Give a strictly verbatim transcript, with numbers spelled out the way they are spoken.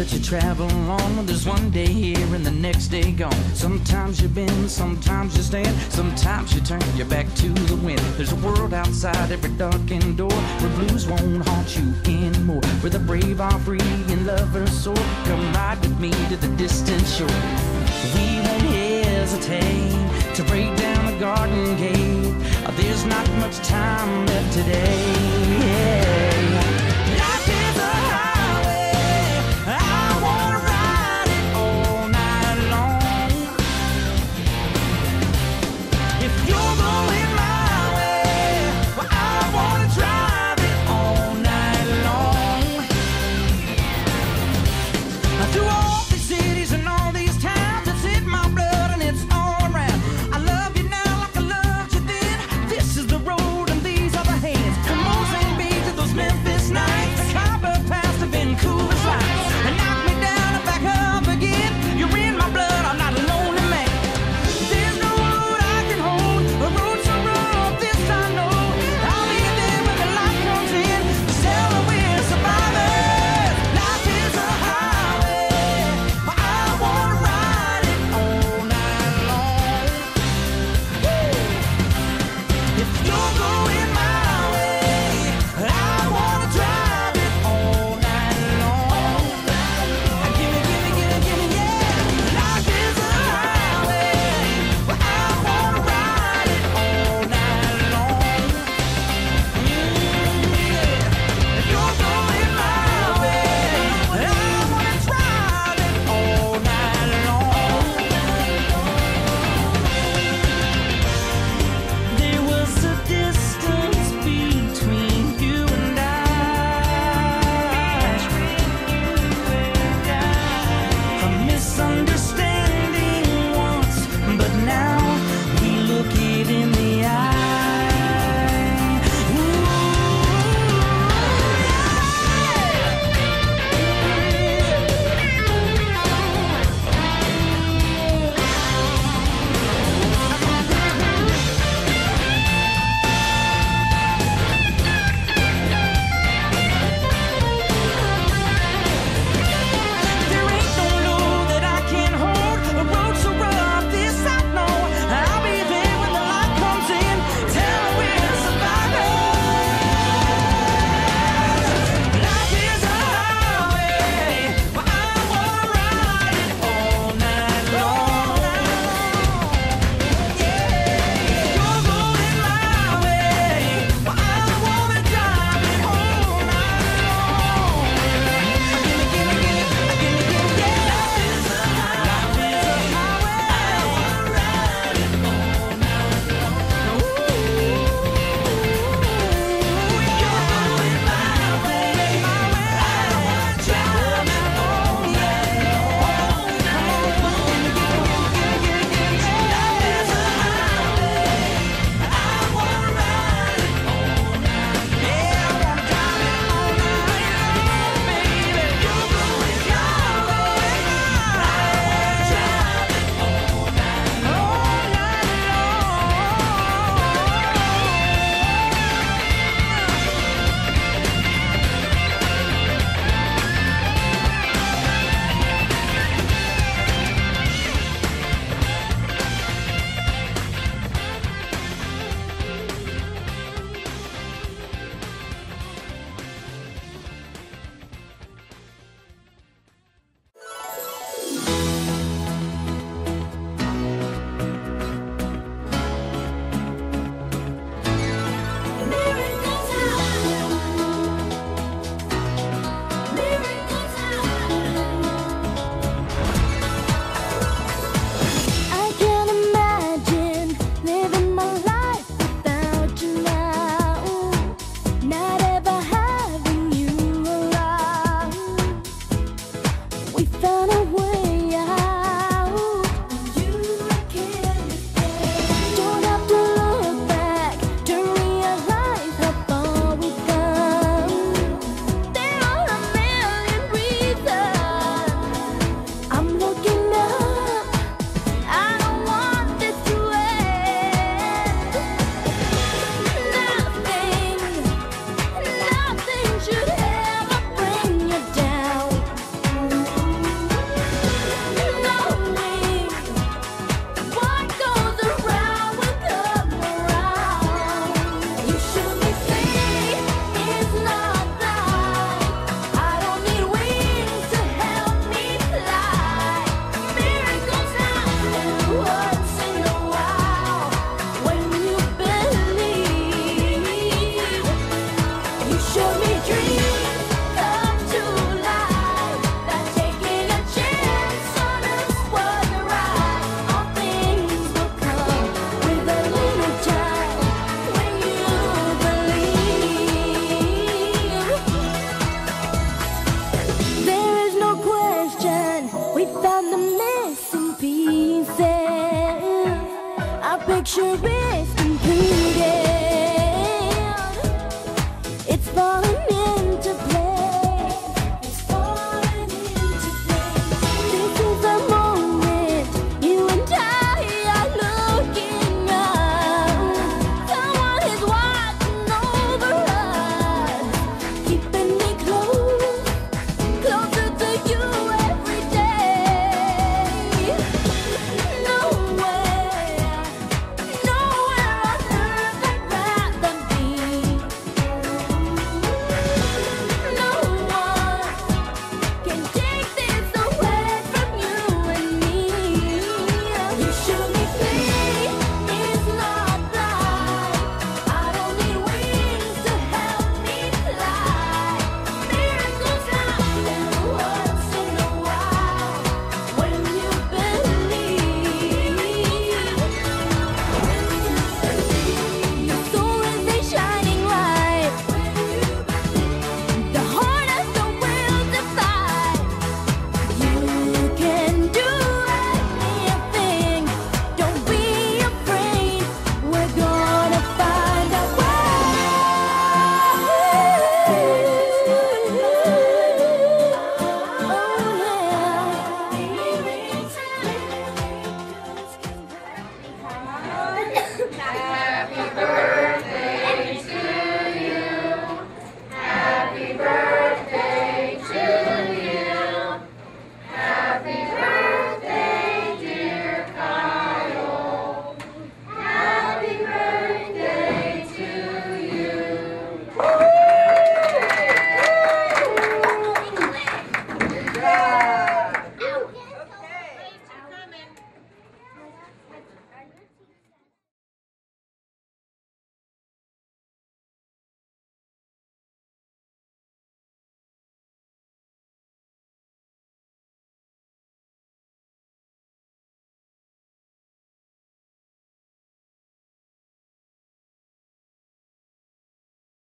But you travel on, there's one day here and the next day gone. Sometimes you bend, sometimes you stand, sometimes you turn your back to the wind. There's a world outside every darkened door, where blues won't haunt you anymore, where the brave are free and lovers soar. Come ride with me to the distant shore. We won't hesitate to break down the garden gate. There's not much time left today. Life is a highway, I wanna ride it all night long. If you're going my way, well, I wanna drive it all night long. Through all these cities and all these towns, it's in my blood and it's all around. I love you now like I loved you then. This is the road and these are the hands. Come on, Saint Beach to those Memphis Sure is.